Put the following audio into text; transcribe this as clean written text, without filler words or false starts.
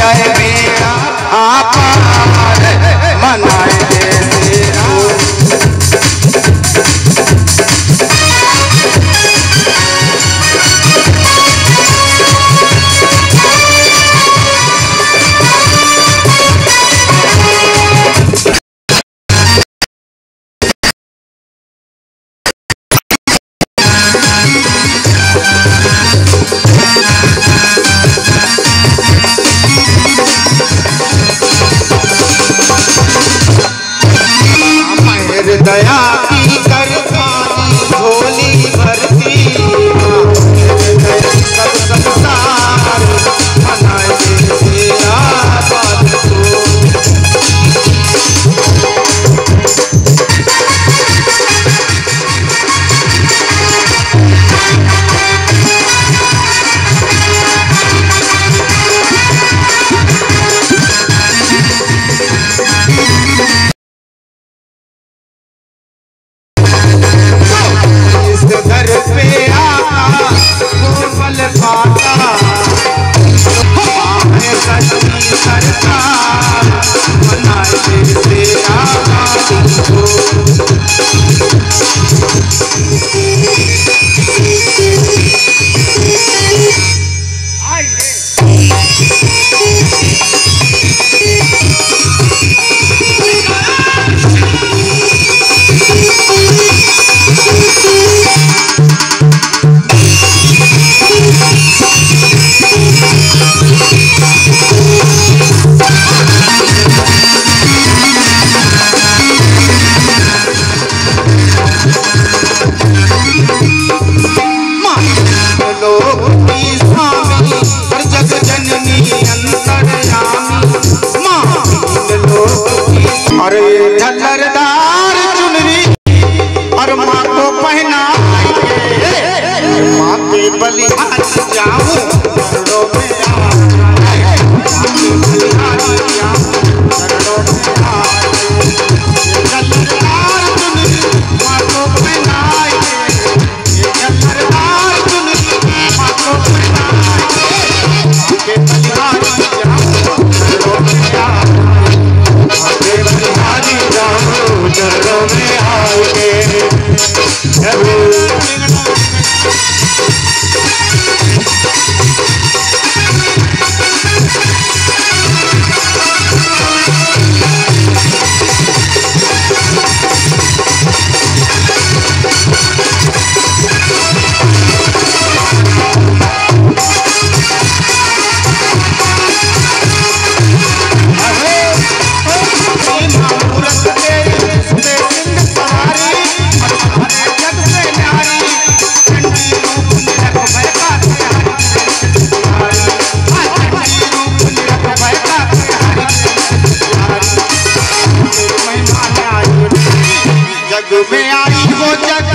जाए बेड़ा आपार, मनाए तेरा। दया की कर पानी झोली भरती, सब संसार मनाए तेरा बात झल्लरदार चुनरी और माँ को पहनाएंगे, माँ के बलिहार जाऊं चरणों में आए, माँ के बलिहार जाऊं चरणों में आए। झल्लरदार चुनरी माँ को पहनाएंगे, झल्लरदार चुनरी माँ को पहनाएंगे, माँ के बलिहार जाऊं चरणों में आए, चरणों में आके जग में आई वो जग